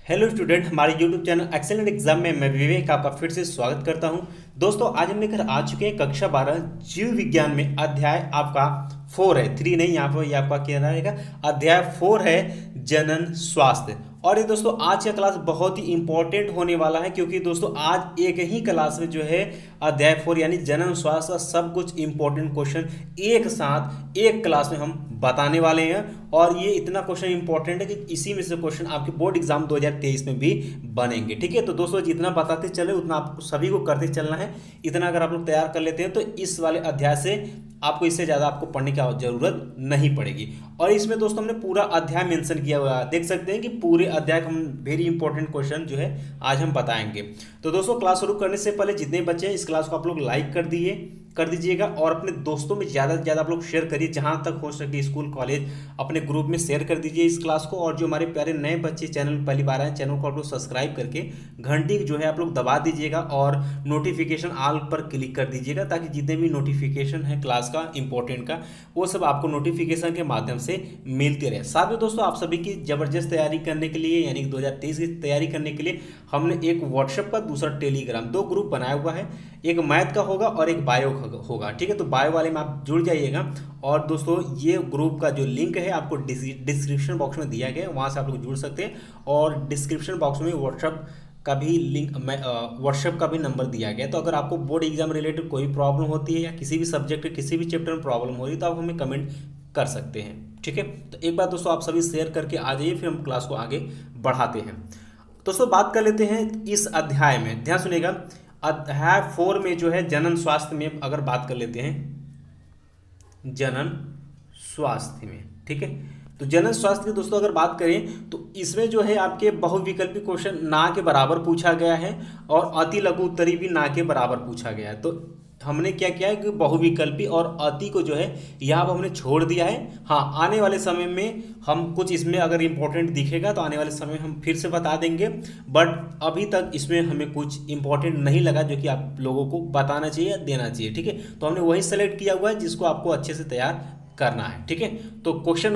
Hello student, हमारे YouTube channel excellent exam में मैं विवेक आपका फिर से स्वागत करता हूं। दोस्तों, आज हम लेकर आ चुके हैं कक्षा 12 जीव विज्ञान में अध्याय आपका 4 है, 3 नहीं, यहाँ पर ये आपका क्या रहेगा, अध्याय 4 है जनन स्वास्थ्य। और ये दोस्तों आज का क्लास बहुत ही इंपॉर्टेंट होने वाला है, क्योंकि दोस्तों आज एक ही क्लास में जो है अध्याय 4 यानी जनन स्वास्थ्य का सब कुछ इंपॉर्टेंट क्वेश्चन एक साथ एक क्लास में हम बताने वाले हैं। और ये इतना क्वेश्चन इंपॉर्टेंट है कि इसी में से क्वेश्चन आपके बोर्ड एग्जाम 2023 में भी बनेंगे। ठीक है, तो दोस्तों जितना बताते चले उतना आपको सभी को करते चलना है। इतना अगर आप लोग तैयार कर लेते हैं तो इस वाले अध्याय से आपको इससे ज़्यादा आपको पढ़ने की जरूरत नहीं पड़ेगी। और इसमें दोस्तों हमने पूरा अध्याय मेंशन किया हुआ है, देख सकते हैं कि पूरे अध्याय का हम वेरी इंपॉर्टेंट क्वेश्चन जो है आज हम बताएंगे। तो दोस्तों क्लास शुरू करने से पहले जितने बच्चे हैं इस क्लास को आप लोग लाइक कर दीजिएगा और अपने दोस्तों में ज़्यादा से ज़्यादा आप लोग शेयर करिए, जहाँ तक हो सके स्कूल कॉलेज अपने ग्रुप में शेयर कर दीजिए इस क्लास को। और जो हमारे प्यारे नए बच्चे चैनल पहली बार आए, चैनल को आप लोग सब्सक्राइब करके घंटी जो है आप लोग दबा दीजिएगा और नोटिफिकेशन ऑल पर क्लिक कर दीजिएगा, ताकि जितने भी नोटिफिकेशन है क्लास का इंपॉर्टेंट का वो सब आपको नोटिफिकेशन के माध्यम से मिलते रहे। साथ में दोस्तों आप सभी की ज़बरदस्त तैयारी करने के लिए यानी कि 2023 की तैयारी करने के लिए हमने एक व्हाट्सएप का, दूसरा टेलीग्राम, 2 ग्रुप बनाया हुआ है। एक मैथ का होगा और एक बायो होगा। ठीक है, तो बायो वाले में आप जुड़ जाइएगा। और दोस्तों ये ग्रुप का जो लिंक है आपको डिस्क्रिप्शन बॉक्स में दिया गया है, वहाँ से आप लोग जुड़ सकते हैं। और डिस्क्रिप्शन बॉक्स में व्हाट्सएप का भी लिंक, व्हाट्सएप का भी नंबर दिया गया है। तो अगर आपको बोर्ड एग्जाम रिलेटेड कोई प्रॉब्लम होती है या किसी भी सब्जेक्ट के किसी भी चैप्टर में प्रॉब्लम हो रही है तो आप हमें कमेंट कर सकते हैं। ठीक है, तो एक बार दोस्तों आप सभी शेयर करके आ जाइए, फिर हम क्लास को आगे बढ़ाते हैं। दोस्तों बात कर लेते हैं इस अध्याय में, ध्यान सुनिएगा। अध्याय 4 में जो है जनन स्वास्थ्य में अगर बात कर लेते हैं, जनन स्वास्थ्य में, ठीक है, तो जनन स्वास्थ्य की दोस्तों अगर बात करें तो इसमें जो है आपके बहुविकल्पी क्वेश्चन ना के बराबर पूछा गया है और अति लघु उत्तरी भी ना के बराबर पूछा गया है। तो हमने क्या किया है कि बहुविकल्पी और अति को जो है यहाँ पर हमने छोड़ दिया है। हाँ, आने वाले समय में हम कुछ इसमें अगर इम्पोर्टेंट दिखेगा तो आने वाले समय हम फिर से बता देंगे, बट अभी तक इसमें हमें कुछ इम्पोर्टेंट नहीं लगा जो कि आप लोगों को बताना चाहिए या देना चाहिए। ठीक है, तो हमने वही सेलेक्ट किया हुआ है जिसको आपको अच्छे से तैयार करना है। ठीक है, तो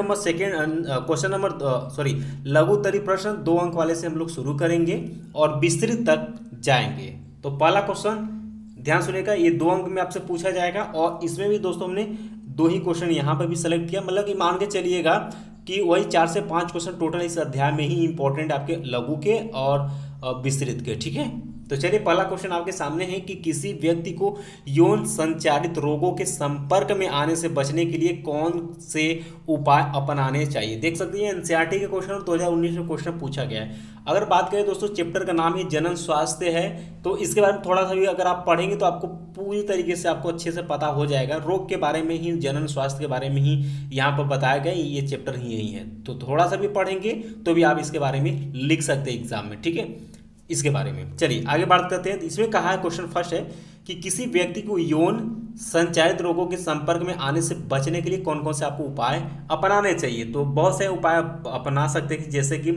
लघु उत्तरी प्रश्न 2 अंक वाले से हम लोग शुरू करेंगे और विस्तृत तक जाएंगे। तो पहला क्वेश्चन ध्यान सुनिएगा, ये 2 अंक में आपसे पूछा जाएगा और इसमें भी दोस्तों हमने 2 ही क्वेश्चन यहाँ पर भी सेलेक्ट किया, मतलब कि मान के चलिएगा कि वही 4 से 5 क्वेश्चन टोटल इस अध्याय में ही इंपॉर्टेंट आपके लघु के और विस्तृत के। ठीक है, तो चलिए पहला क्वेश्चन आपके सामने है कि किसी व्यक्ति को यौन संचारित रोगों के संपर्क में आने से बचने के लिए कौन से उपाय अपनाने चाहिए। देख सकते हैं एनसीईआरटी के क्वेश्चन और 2019 में क्वेश्चन पूछा गया है। अगर बात करें दोस्तों, चैप्टर का नाम ही जनन स्वास्थ्य है, तो इसके बारे में थोड़ा सा भी अगर आप पढ़ेंगे तो आपको पूरी तरीके से आपको अच्छे से पता हो जाएगा। रोग के बारे में ही, जनन स्वास्थ्य के बारे में ही यहाँ पर बताया गया, ये चैप्टर ही यही है। तो थोड़ा सा भी पढ़ेंगे तो भी आप इसके बारे में लिख सकते हैं एग्जाम में। ठीक है, इसके बारे में चलिए आगे बात करते हैं। इसमें कहा है, क्वेश्चन फर्स्ट है कि किसी व्यक्ति को यौन संचारित रोगों के संपर्क में आने से बचने के लिए कौन कौन से आपको उपाय अपनाने चाहिए। तो बहुत से उपाय अपना सकते हैं, जैसे कि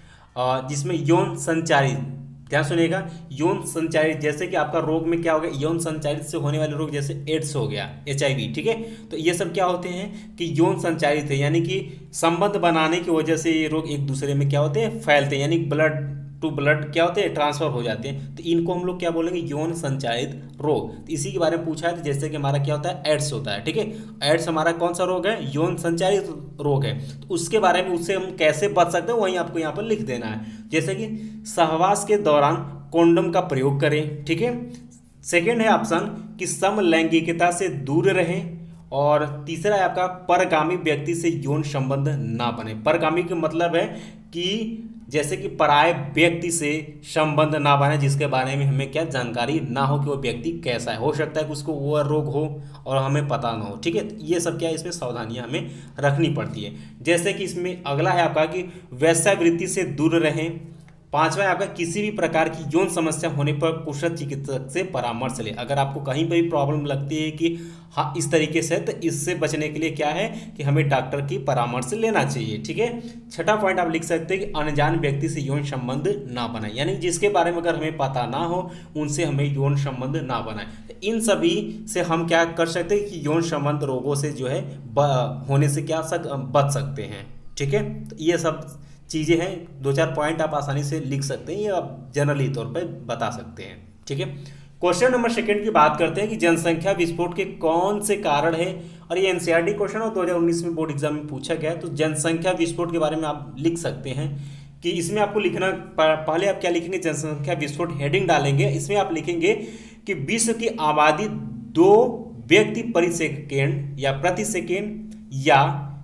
जिसमें यौन संचारित, ध्यान सुनिएगा, यौन संचारित जैसे कि आपका रोग में क्या हो गया, यौन संचारित से होने वाले रोग जैसे एड्स हो गया, HIV। ठीक है, तो ये सब क्या होते हैं कि यौन संचारित है, यानी कि संबंध बनाने की वजह से ये रोग एक दूसरे में क्या होते हैं, फैलते हैं, यानी ब्लड टू ब्लड क्या होते हैं, ट्रांसफर हो जाते हैं। तो इनको हम लोग क्या बोलेंगे, यौन संचारित रोग। तो इसी के बारे में पूछा है, तो जैसे कि हमारा क्या होता है, एड्स होता है। ठीक है, एड्स हमारा कौन सा रोग है, यौन संचारित रोग है। तो उसके बारे में, उससे हम कैसे बच सकते हैं वहीं आपको यहाँ पर लिख देना है। जैसे कि सहवास के दौरान कॉन्डोम का प्रयोग करें। ठीक है, सेकेंड है ऑप्शन कि समलैंगिकता से दूर रहें। और तीसरा है आपका परगामी व्यक्ति से यौन संबंध ना बने। परगामी का मतलब है कि जैसे कि पराये व्यक्ति से संबंध ना बने, जिसके बारे में हमें क्या जानकारी ना हो कि वो व्यक्ति कैसा है, हो सकता है कि उसको वो रोग हो और हमें पता ना हो। ठीक है, ये सब क्या है, इसमें सावधानियां हमें रखनी पड़ती है। जैसे कि इसमें अगला है आपका कि वेश्यावृत्ति से दूर रहें। 5वां है आपका किसी भी प्रकार की यौन समस्या होने पर कुशल चिकित्सक से परामर्श लें। अगर आपको कहीं पर भी प्रॉब्लम लगती है कि हाँ इस तरीके से, तो इससे बचने के लिए क्या है कि हमें डॉक्टर की परामर्श लेना चाहिए। ठीक है, 6वां पॉइंट आप लिख सकते हैं कि अनजान व्यक्ति से यौन संबंध ना बनाए, यानी जिसके बारे में अगर हमें पता ना हो उनसे हमें यौन संबंध ना बनाए। इन सभी से हम क्या कर सकते हैं कि यौन संबंध रोगों से जो है होने से क्या बच सकते हैं। ठीक है, तो ये सब चीज़ें हैं, 2-4 पॉइंट आप आसानी से लिख सकते हैं, ये आप जनरली तौर पर बता सकते हैं। ठीक है, क्वेश्चन नंबर सेकंड की बात करते हैं कि जनसंख्या विस्फोट के कौन से कारण है, और ये एनसीईआरटी क्वेश्चन और 2019 में बोर्ड एग्जाम में पूछा गया है। तो जनसंख्या विस्फोट के बारे में आप लिख सकते हैं कि इसमें आपको लिखना, पहले आप क्या लिखेंगे, जनसंख्या विस्फोट हेडिंग डालेंगे, इसमें आप लिखेंगे कि विश्व की आबादी 2 व्यक्ति प्रति सेकेंड या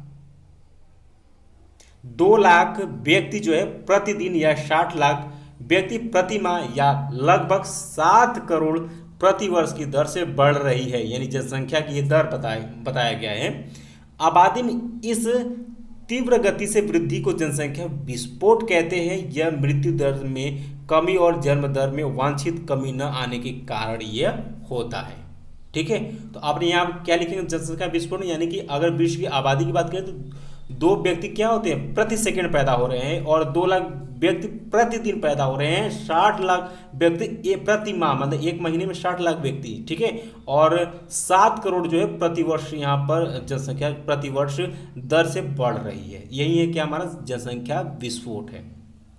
2 लाख व्यक्ति जो है प्रतिदिन, या 60 लाख व्यक्ति प्रति माह, या लगभग 7 करोड़ प्रति वर्ष की दर से बढ़ रही है। यानी जनसंख्या की ये दर बताया गया है। आबादी में इस तीव्र गति से वृद्धि को जनसंख्या विस्फोट कहते हैं। यह मृत्यु दर में कमी और जन्म दर में वांछित कमी न आने के कारण यह होता है। ठीक है, तो आपने यहाँ क्या लिखेंगे, जनसंख्या विस्फोट, यानी कि अगर विश्व की आबादी की बात करें तो 2 व्यक्ति क्या होते हैं, प्रति सेकंड पैदा हो रहे हैं, और 2 लाख व्यक्ति प्रतिदिन पैदा हो रहे हैं, 60 लाख व्यक्ति प्रति माह, मतलब एक महीने में 60 लाख व्यक्ति। ठीक है, और 7 करोड़ जो है प्रति वर्ष यहाँ पर जनसंख्या प्रति वर्ष दर से बढ़ रही है। यही है कि हमारा जनसंख्या विस्फोट है।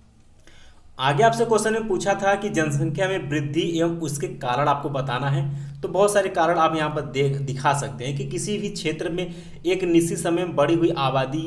आगे आपसे क्वेश्चन में पूछा था कि जनसंख्या में वृद्धि एवं उसके कारण आपको बताना है। तो बहुत सारे कारण आप यहाँ पर दिखा सकते हैं कि किसी भी क्षेत्र में एक निश्चित समय में बढ़ी हुई आबादी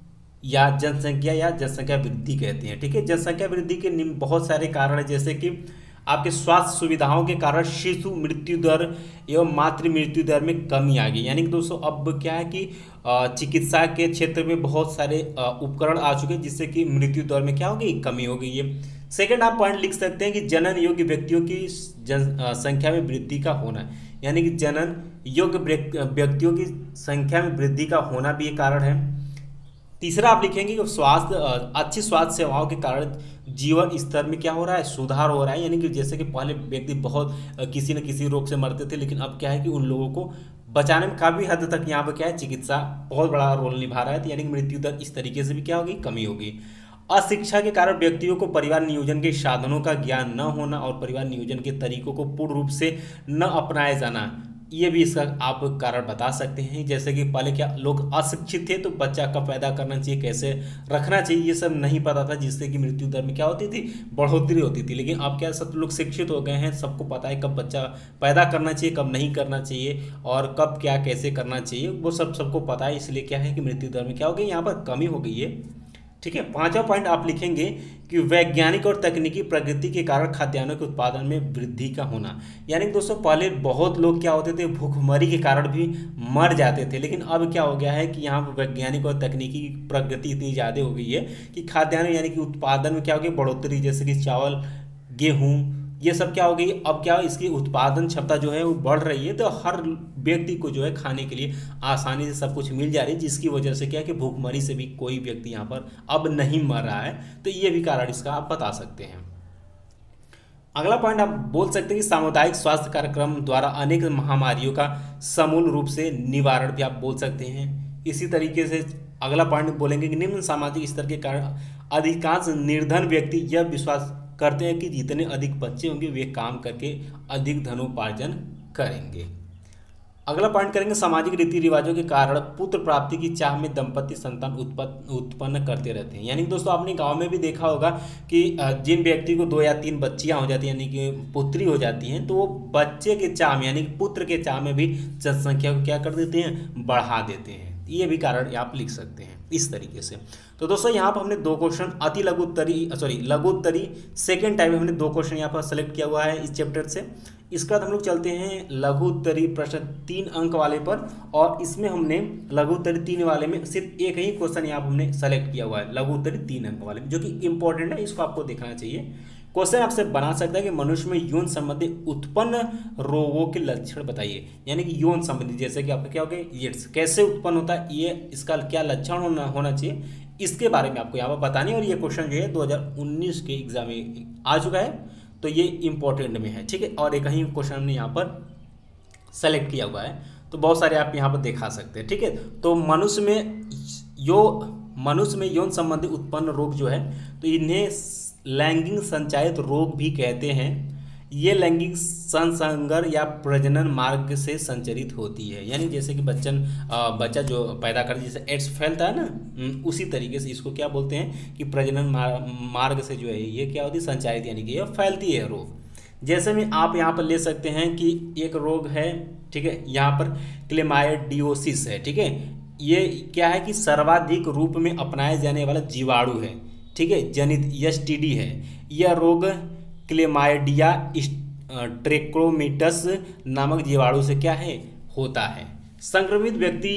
या जनसंख्या वृद्धि कहते हैं। ठीक है, जनसंख्या वृद्धि के बहुत सारे कारण हैं, जैसे कि आपके स्वास्थ्य सुविधाओं के कारण शिशु मृत्यु दर एवं मातृ मृत्यु दर में कमी आ गई। यानी कि दोस्तों अब क्या है कि चिकित्सा के क्षेत्र में बहुत सारे उपकरण आ चुके हैं, जिससे कि मृत्यु दर में क्या हो गई, कमी हो गई है। सेकंड आप पॉइंट लिख सकते हैं कि जनन योग्य व्यक्तियों की संख्या में वृद्धि का होना, यानी कि जनन योग्य व्यक्तियों की संख्या में वृद्धि का होना भी एक कारण है। तीसरा आप लिखेंगे कि अच्छी स्वास्थ्य सेवाओं के कारण जीवन स्तर में क्या हो रहा है, सुधार हो रहा है। यानी कि जैसे कि पहले व्यक्ति बहुत किसी न किसी रोग से मरते थे, लेकिन अब क्या है कि उन लोगों को बचाने में काफ़ी हद तक यहाँ पर क्या है, चिकित्सा बहुत बड़ा रोल निभा रहा है। तो यानी कि मृत्यु दर इस तरीके से भी क्या होगी, कमी होगी। अशिक्षा के कारण व्यक्तियों को परिवार नियोजन के साधनों का ज्ञान न होना और परिवार नियोजन के तरीकों को पूर्ण रूप से न अपनाया जाना, ये भी इसका आप कारण बता सकते हैं। जैसे कि पहले क्या लोग अशिक्षित थे, तो बच्चा कब पैदा करना चाहिए, कैसे रखना चाहिए, ये सब नहीं पता था, जिससे कि मृत्यु दर में क्या होती थी, बढ़ोतरी होती थी। लेकिन अब क्या सब लोग शिक्षित हो गए हैं, सबको पता है कब बच्चा पैदा करना चाहिए, कब नहीं करना चाहिए, और कब क्या कैसे करना चाहिए, वो सबको पता है। इसलिए क्या है कि मृत्यु दर में क्या हो गई, यहाँ पर कमी हो गई है। ठीक है, 5वां पॉइंट आप लिखेंगे कि वैज्ञानिक और तकनीकी प्रगति के कारण खाद्यान्नों के उत्पादन में वृद्धि का होना। यानी दोस्तों पहले बहुत लोग क्या होते थे, भूखमरी के कारण भी मर जाते थे, लेकिन अब क्या हो गया है कि यहाँ पर वैज्ञानिक और तकनीकी प्रगति इतनी ज़्यादा हो गई है कि खाद्यान्न यानी कि उत्पादन में क्या हो गई, बढ़ोतरी, जैसे कि चावल, गेहूँ, ये सब क्या हो गई, अब क्या इसकी उत्पादन क्षमता जो है वो बढ़ रही है। तो हर व्यक्ति को जो है खाने के लिए आसानी से सब कुछ मिल जा रही है, जिसकी वजह से क्या है कि भूखमरी से भी कोई व्यक्ति यहाँ पर अब नहीं मर रहा है। तो ये भी कारण इसका आप बता सकते हैं। अगला पॉइंट आप बोल सकते हैं कि सामुदायिक स्वास्थ्य कार्यक्रम द्वारा अनेक महामारियों का समूल रूप से निवारण भी आप बोल सकते हैं। इसी तरीके से अगला पॉइंट बोलेंगे कि निम्न सामाजिक स्तर के कारण अधिकांश निर्धन व्यक्ति यह विश्वास करते हैं कि जितने अधिक बच्चे होंगे वे काम करके अधिक धनोपार्जन करेंगे। अगला पॉइंट करेंगे सामाजिक रीति रिवाजों के कारण पुत्र प्राप्ति की चाह में दंपति संतान उत्पन्न करते रहते हैं। यानी दोस्तों आपने गांव में भी देखा होगा कि जिन व्यक्ति को 2 या 3 बच्चियां हो जाती हैं, यानी कि पुत्री हो जाती हैं, तो वो बच्चे के चाह में यानी कि पुत्र के चाह में भी जनसंख्या को क्या कर देते हैं, बढ़ा देते हैं। ये भी कारण आप लिख सकते हैं इस तरीके से। तो दोस्तों यहाँ पर हमने 2 क्वेश्चन लघु उत्तरी सेकेंड टाइप में हमने 2 क्वेश्चन यहाँ पर सेलेक्ट किया हुआ है इस चैप्टर से। इसके बाद हम लोग चलते हैं लघु उत्तरी प्रश्न 3 अंक वाले पर, और इसमें हमने लघु उत्तरी 3 वाले में सिर्फ एक ही क्वेश्चन यहाँ पर हमने सेलेक्ट किया हुआ है लघु उत्तरी 3 अंक वाले में, जो कि इंपॉर्टेंट है, इसको आपको देखना चाहिए। क्वेश्चन आपसे बना सकता है कि मनुष्य में यौन संबंधी उत्पन्न रोगों के लक्षण बताइए। यानी कि यौन संबंधी, जैसे कि आपका क्या हो गया, एड्स कैसे उत्पन्न होता है, ये इसका क्या लक्षण होना चाहिए, इसके बारे में आपको यहाँ पर बताने। और ये क्वेश्चन जो है 2019 के एग्जाम में आ चुका है, तो ये इंपॉर्टेंट में है। ठीक है, और एक ही क्वेश्चन हमने यहाँ पर सेलेक्ट किया हुआ है, तो बहुत सारे आप यहाँ पर दिखा सकते हैं। ठीक है, तो मनुष्य में यौन संबंधी उत्पन्न रोग जो है, तो इन्हें लैंगिक संचारित रोग भी कहते हैं। ये लैंगिक संसर्ग या प्रजनन मार्ग से संचरित होती है। यानी जैसे कि बच्चा जो पैदा कर जैसे एड्स फैलता है ना, उसी तरीके से इसको क्या बोलते हैं कि प्रजनन मार्ग से जो है ये क्या होती है, संचारित, यानी कि ये फैलती है रोग। जैसे में आप यहाँ पर ले सकते हैं कि एक रोग है, ठीक है, यहाँ पर क्लेमाइडियोसिस है, ठीक है। ये क्या है कि सर्वाधिक रूप में अपनाए जाने वाला जीवाणु है, ठीक है, जनित एसटीडी है। यह रोग क्लेमाइडिया ट्रैकोमैटिस नामक जीवाणु से क्या है, होता है। संक्रमित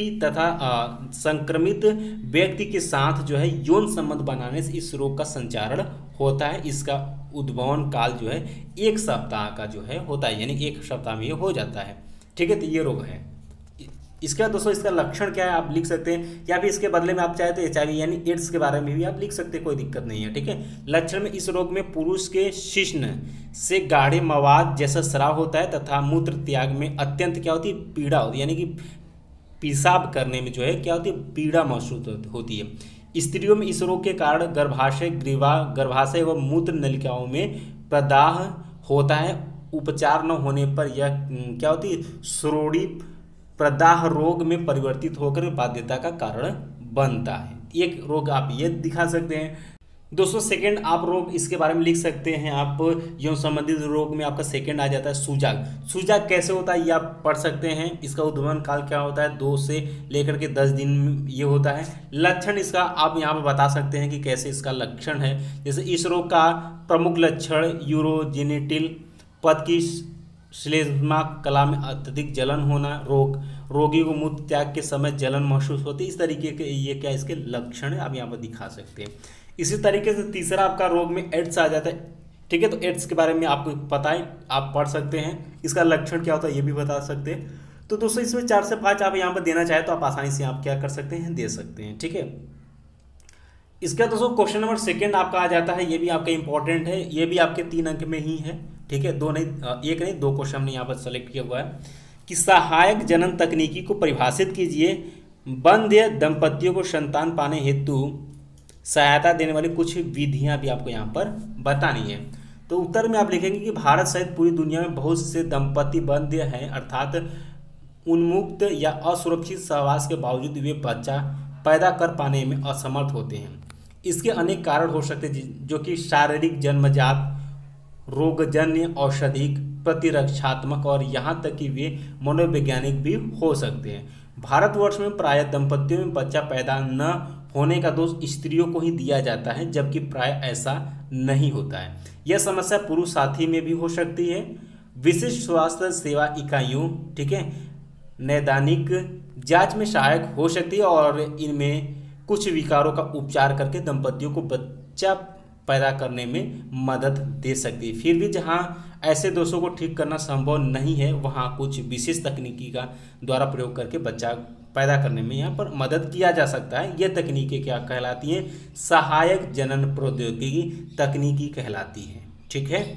व्यक्ति के साथ जो है यौन संबंध बनाने से इस रोग का संचारण होता है। इसका उद्भवन काल जो है 1 सप्ताह का जो है होता है, यानी 1 सप्ताह में ये हो जाता है, ठीक है। तो ये रोग है। इसका दोस्तों इसका लक्षण क्या है आप लिख सकते हैं, या फिर इसके बदले में आप चाहे तो HIV यानी एड्स के बारे में भी आप लिख सकते हैं, कोई दिक्कत नहीं है, ठीक है। लक्षण में इस रोग में पुरुष के शिश्न से गाढ़े मवाद जैसा स्राव होता है तथा मूत्र त्याग में अत्यंत क्या होती है, पीड़ा होती है, यानी कि पेशाब करने में जो है क्या होती है, पीड़ा महसूस होती है। स्त्रियों में इस रोग के कारण गर्भाशय व मूत्र नलिकाओं में प्रदाह होता है। उपचार न होने पर यह क्या होती है, श्रोणि प्रदाह रोग में परिवर्तित होकर बाध्यता का कारण बनता है। एक रोग आप ये दिखा सकते हैं। दोस्तों सेकंड आप रोग इसके बारे में लिख सकते हैं, आप यौन संबंधित रोग में आपका सेकंड आ जाता है सूजन। सूजन कैसे होता है ये आप पढ़ सकते हैं। इसका उद्भवन काल क्या होता है, 2 से लेकर के 10 दिन ये होता है। लक्षण इसका आप यहाँ पर बता सकते हैं कि कैसे इसका लक्षण है। जैसे इस रोग का प्रमुख लक्षण यूरोजेनिटल पद की श्लेष्मा कला में अत्यधिक जलन होना, रोगी को मूत्र त्याग के समय जलन महसूस होती है। इस तरीके के ये क्या इसके लक्षण है, आप यहाँ पर दिखा सकते हैं। इसी तरीके से तीसरा आपका रोग में एड्स आ जाता है, ठीक है। तो एड्स के बारे में आपको पता है, आप पढ़ सकते हैं। इसका लक्षण क्या होता है ये भी बता सकते हैं। तो दोस्तों इसमें 4 से 5 आप यहाँ पर देना चाहे तो आप आसानी से आप क्या कर सकते हैं, दे सकते हैं, ठीक है। इसका दोस्तों क्वेश्चन नंबर सेकंड आपका आ जाता है, ये भी आपका इंपॉर्टेंट है, ये भी आपके 3 अंक में ही है, ठीक है। 2 नहीं, 1 नहीं 2 क्वेश्चन हमने यहाँ पर सेलेक्ट किया हुआ है कि सहायक जनन तकनीकी को परिभाषित कीजिए। बंध्य दंपतियों को संतान पाने हेतु सहायता देने वाली कुछ विधियां भी आपको यहाँ पर बतानी है। तो उत्तर में आप लिखेंगे कि भारत सहित पूरी दुनिया में बहुत से दंपति बंध्य हैं, अर्थात उन्मुक्त या असुरक्षित सहवास के बावजूद वे बच्चा पैदा कर पाने में असमर्थ होते हैं। इसके अनेक कारण हो सकते हैं, जो कि शारीरिक, जन्मजात, रोगजन्य, औषधिक, प्रतिरक्षात्मक और यहाँ तक कि वे मनोवैज्ञानिक भी हो सकते हैं। भारतवर्ष में प्राय दंपतियों में बच्चा पैदा न होने का दोष स्त्रियों को ही दिया जाता है, जबकि प्राय ऐसा नहीं होता है। यह समस्या पुरुष साथी में भी हो सकती है। विशिष्ट स्वास्थ्य सेवा इकाइयों, ठीक है, नैदानिक जांच में सहायक हो सकती है और इनमें कुछ विकारों का उपचार करके दंपतियों को बच्चा पैदा करने में मदद दे सकती है। फिर भी जहां ऐसे दोषों को ठीक करना संभव नहीं है, वहां कुछ विशेष तकनीकी का द्वारा प्रयोग करके बच्चा पैदा करने में यहाँ पर मदद किया जा सकता है। ये तकनीकें क्या कहलाती हैं, सहायक जनन प्रौद्योगिकी तकनीकी कहलाती हैं, ठीक है।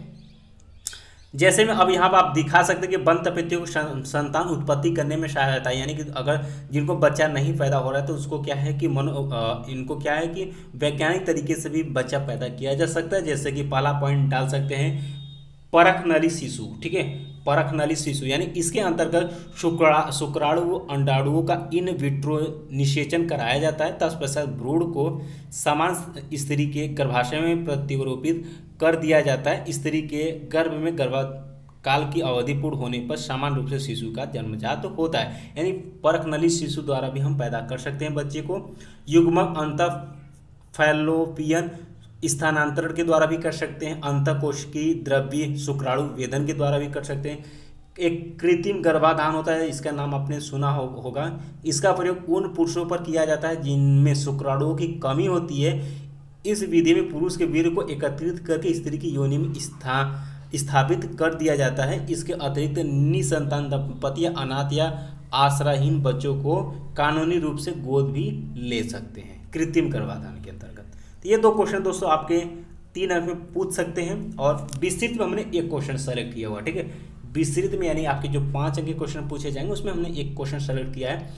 जैसे में अब यहाँ पर आप दिखा सकते हैं कि बंध दंपतियों को संतान उत्पत्ति करने में सहायता है, यानी कि अगर जिनको बच्चा नहीं पैदा हो रहा है तो उसको क्या है कि इनको क्या है कि वैज्ञानिक तरीके से भी बच्चा पैदा किया जा सकता है। जैसे कि पहला पॉइंट डाल सकते हैं परखनली शिशु, ठीक है, परखनली शिशु, यानी इसके अंतर्गत शुक्राणु व अंडाणुओं का इन विट्रो निषेचन कराया जाता है। तत्पश्चात भ्रूण को समान स्त्री के गर्भाशय में प्रत्यारोपित कर दिया जाता है। स्त्री के गर्भ में गर्भकाल की अवधि पूर्ण होने पर समान रूप से शिशु का जन्मजात होता है, यानी परखनली शिशु द्वारा भी हम पैदा कर सकते हैं बच्चे को। युग्मक अंतःफैलोपियन स्थानांतरण के द्वारा भी कर सकते हैं। अंतःकोशिकीय द्रव्य शुक्राणु वेदन के द्वारा भी कर सकते हैं। एक कृत्रिम गर्भाधान होता है, इसका नाम आपने सुना होगा। इसका प्रयोग उन पुरुषों पर किया जाता है जिनमें शुक्राणुओं की कमी होती है। इस विधि में पुरुष के वीर्य को एकत्रित करके स्त्री की योनि में स्थापित कर दिया जाता है। इसके अतिरिक्त निसंतान दंपति या अनाथ या आश्रयहीन बच्चों को कानूनी रूप से गोद भी ले सकते हैं कृत्रिम गर्भाधान के अंतर्गत। तो ये 2 क्वेश्चन दोस्तों आपके 3 अंक में पूछ सकते हैं, और विस्तृत में हमने 1 क्वेश्चन सेलेक्ट किया हुआ, ठीक है। विस्तृत में यानी आपके जो 5 अंक के क्वेश्चन पूछे जाएंगे उसमें हमने 1 क्वेश्चन सेलेक्ट किया है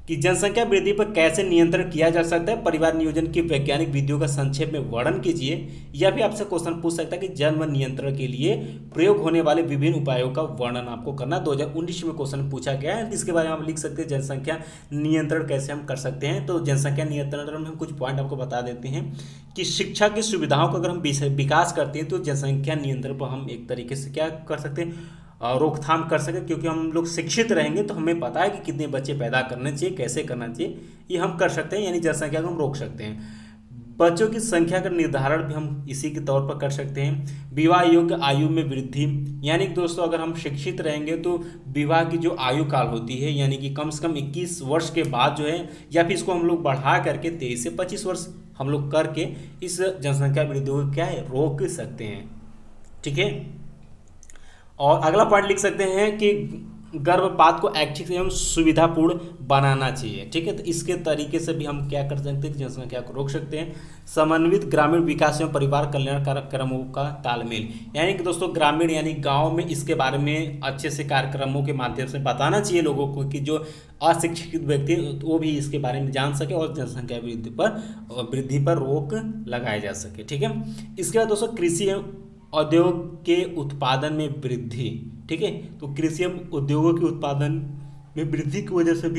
कि जनसंख्या वृद्धि पर कैसे नियंत्रण किया जा सकता है, परिवार नियोजन की वैज्ञानिक विधियों का संक्षेप में वर्णन कीजिए। या भी आपसे क्वेश्चन पूछ सकता है कि जन्म नियंत्रण के लिए प्रयोग होने वाले विभिन्न उपायों का वर्णन आपको करना। 2019 में क्वेश्चन पूछा गया है, इसके बारे में आप लिख सकते हैं जनसंख्या नियंत्रण कैसे हम कर सकते हैं। तो जनसंख्या नियंत्रण में हम कुछ पॉइंट आपको बता देते हैं कि शिक्षा की सुविधाओं का अगर हम विकास करते हैं तो जनसंख्या नियंत्रण पर हम एक तरीके से क्या कर सकते हैं, रोकथाम कर सके, क्योंकि हम लोग शिक्षित रहेंगे तो हमें पता है कि कितने बच्चे पैदा करने चाहिए, कैसे करना चाहिए, ये हम कर सकते हैं, यानी जनसंख्या को हम रोक सकते हैं। बच्चों की संख्या का निर्धारण भी हम इसी के तौर पर कर सकते हैं। विवाह योग्य आयु में वृद्धि, यानी कि दोस्तों अगर हम शिक्षित रहेंगे तो विवाह की जो आयु काल होती है यानी कि कम से कम 21 वर्ष के बाद जो है, या फिर इसको हम लोग बढ़ा करके 23 से 25 वर्ष हम लोग करके इस जनसंख्या वृद्धि को क्या है, रोक सकते हैं। ठीक है, और अगला पॉइंट लिख सकते हैं कि गर्भपात को ऐच्छिक एवं सुविधापूर्ण बनाना चाहिए। ठीक है, तो इसके तरीके से भी हम क्या कर सकते हैं, जनसंख्या को रोक सकते हैं। समन्वित ग्रामीण विकास एवं परिवार कल्याण कार्यक्रमों का तालमेल, यानी कि दोस्तों ग्रामीण यानी गांव में इसके बारे में अच्छे से कार्यक्रमों के माध्यम से बताना चाहिए लोगों को कि जो अशिक्षित व्यक्ति वो भी इसके बारे में जान सके और जनसंख्या वृद्धि पर रोक लगाया जा सके। ठीक है, इसके बाद दोस्तों कृषि एवं उद्योग के उत्पादन में वृद्धि। ठीक है, तो कृषि एवं उद्योगों के उत्पादन में वृद्धि की वजह से भी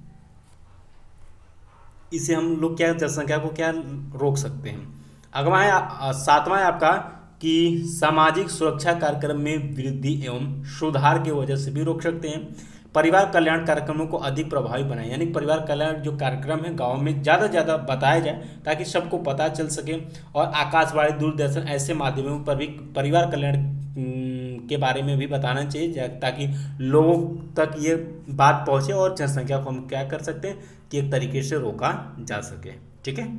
इसे हम लोग क्या जनसंख्या को क्या रोक सकते हैं। अगला है 7वां है आपका कि सामाजिक सुरक्षा कार्यक्रम में वृद्धि एवं सुधार की वजह से भी रोक सकते हैं। परिवार कल्याण कार्यक्रमों को अधिक प्रभावी बनाए, यानी परिवार कल्याण जो कार्यक्रम है गांव में ज़्यादा से ज़्यादा बताया जाए ताकि सबको पता चल सके। और आकाशवाणी, दूरदर्शन ऐसे माध्यमों पर भी परिवार कल्याण के बारे में भी बताना चाहिए ताकि लोगों तक ये बात पहुंचे और जनसंख्या को हम क्या कर सकते हैं कि एक तरीके से रोका जा सके। ठीक है,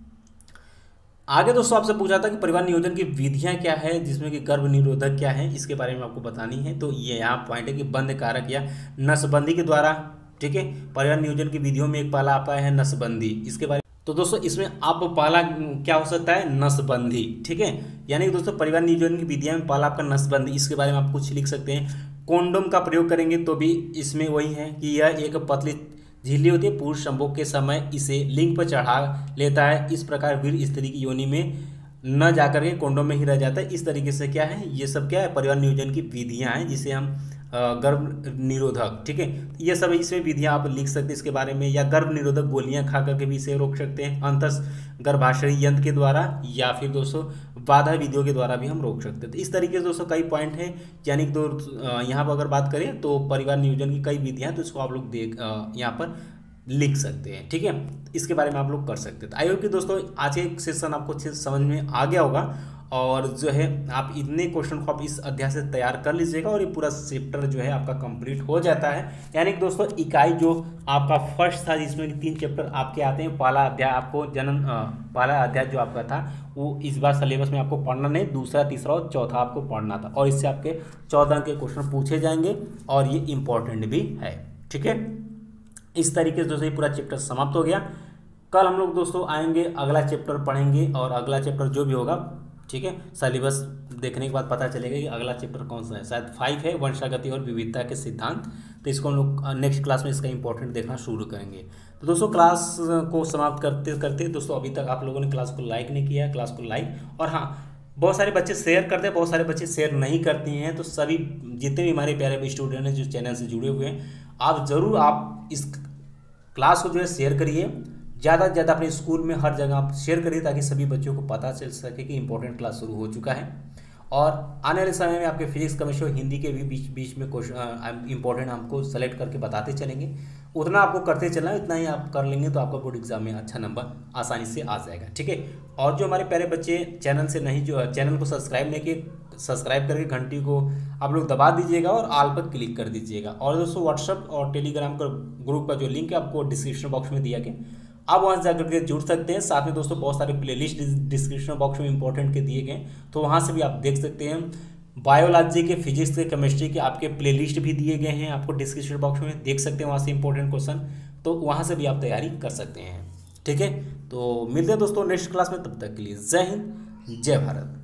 आगे दोस्तों आपसे पूछा था कि परिवार नियोजन की विधियां क्या है, जिसमें कि गर्भ निरोधक क्या है, इसके बारे में आपको बतानी है। तो ये यहाँ पॉइंट है कि बंद कारक या नसबंदी के द्वारा। ठीक है, परिवार नियोजन की विधियों में एक पहला आता है नसबंदी, इसके बारे में तो दोस्तों इसमें आप पहला क्या हो सकता है, नसबंदी। ठीक है, यानी कि दोस्तों परिवार नियोजन की विधियां में पहला आपका नसबंदी, इसके बारे में आप कुछ लिख सकते हैं। कॉन्डोम का प्रयोग करेंगे तो भी इसमें वही है कि यह एक पतली झिल्ली होती है, पुरुष संभोग के समय इसे लिंग पर चढ़ा लेता है, इस प्रकार वीर स्त्री की योनि में न जाकर के कॉन्डोम में ही रह जाता है। इस तरीके से क्या है, ये सब क्या है परिवार नियोजन की विधियां हैं जिसे हम गर्भ निरोधक। ठीक है, ये सब इसमें विधियां आप लिख सकते हैं इसके बारे में, या गर्भ निरोधक गोलियां खा करके भी इसे रोक सकते हैं अंतस गर्भाशयी यंत्र के द्वारा, या फिर दोस्तों बाधा विधियों के द्वारा भी हम रोक सकते हैं। तो इस तरीके से दोस्तों कई पॉइंट हैं, यानी कि यहाँ पर अगर बात करें तो परिवार नियोजन की कई विधियां, तो इसको आप लोग यहाँ पर लिख सकते हैं। ठीक है, इसके बारे में आप लोग कर सकते हैं। तो आई होप कि दोस्तों आज के सेशन आपको अच्छे से समझ में आ गया होगा, और जो है आप इतने क्वेश्चन को आप इस अध्याय से तैयार कर लीजिएगा और ये पूरा चैप्टर जो है आपका कंप्लीट हो जाता है। यानी कि दोस्तों इकाई जो आपका फर्स्ट था जिसमें 3 चैप्टर आपके आते हैं, पहला अध्याय आपको पहला अध्याय जो आपका था वो इस बार सिलेबस में आपको पढ़ना नहीं, दूसरा, तीसरा और चौथा आपको पढ़ना था, और इससे आपके 14 के क्वेश्चन पूछे जाएंगे और ये इंपॉर्टेंट भी है। ठीक है, इस तरीके से दोस्तों ये पूरा चैप्टर समाप्त हो गया। कल हम लोग दोस्तों आएंगे, अगला चैप्टर पढ़ेंगे, और अगला चैप्टर जो भी होगा, ठीक है, सिलेबस देखने के बाद पता चलेगा कि अगला चैप्टर कौन सा है। शायद 5 है, वंशागति और विविधता के सिद्धांत। तो इसको हम लोग नेक्स्ट क्लास में इसका इंपॉर्टेंट देखना शुरू करेंगे। तो दोस्तों क्लास को समाप्त करते करते दोस्तों अभी तक आप लोगों ने क्लास को लाइक नहीं किया है, क्लास को लाइक, और हाँ बहुत सारे बच्चे शेयर करते हैं, बहुत सारे बच्चे शेयर नहीं करती हैं। तो सभी जितने भी हमारे प्यारे स्टूडेंट हैं जो चैनल से जुड़े हुए हैं, आप ज़रूर आप इस क्लास को जो है शेयर करिए, ज़्यादा से ज़्यादा अपने स्कूल में हर जगह आप शेयर करिए ताकि सभी बच्चों को पता चल सके कि इंपॉर्टेंट क्लास शुरू हो चुका है। और आने वाले समय में आपके फिजिक्स, केमिस्ट्री और हिंदी के भी बीच में क्वेश्चन इंपॉर्टेंट हमको सेलेक्ट करके बताते चलेंगे। उतना आपको करते चलना, इतना ही आप कर लेंगे तो आपका बोर्ड एग्जाम में अच्छा नंबर आसानी से आ जाएगा। ठीक है, और जो हमारे प्यारे बच्चे चैनल से नहीं, जो चैनल को सब्सक्राइब नहीं किए, सब्सक्राइब करके घंटी को आप लोग दबा दीजिएगा और ऑल पर क्लिक कर दीजिएगा। और दोस्तों व्हाट्सअप और टेलीग्राम का ग्रुप का जो लिंक है आपको डिस्क्रिप्शन बॉक्स में दिया गया, आप वहाँ से जाकर के जुड़ सकते हैं। साथ में दोस्तों बहुत सारे प्लेलिस्ट डिस्क्रिप्शन बॉक्स में इंपॉर्टेंट के दिए गए, तो वहाँ से भी आप देख सकते हैं। बायोलॉजी के, फिजिक्स के, केमिस्ट्री के आपके प्लेलिस्ट भी दिए गए हैं, आपको डिस्क्रिप्शन बॉक्स में देख सकते हैं, वहाँ से इंपॉर्टेंट क्वेश्चन, तो वहाँ से भी आप तैयारी कर सकते हैं। ठीक है, तो मिलते हैं दोस्तों नेक्स्ट क्लास में, तब तक के लिए जय हिंद, जय भारत।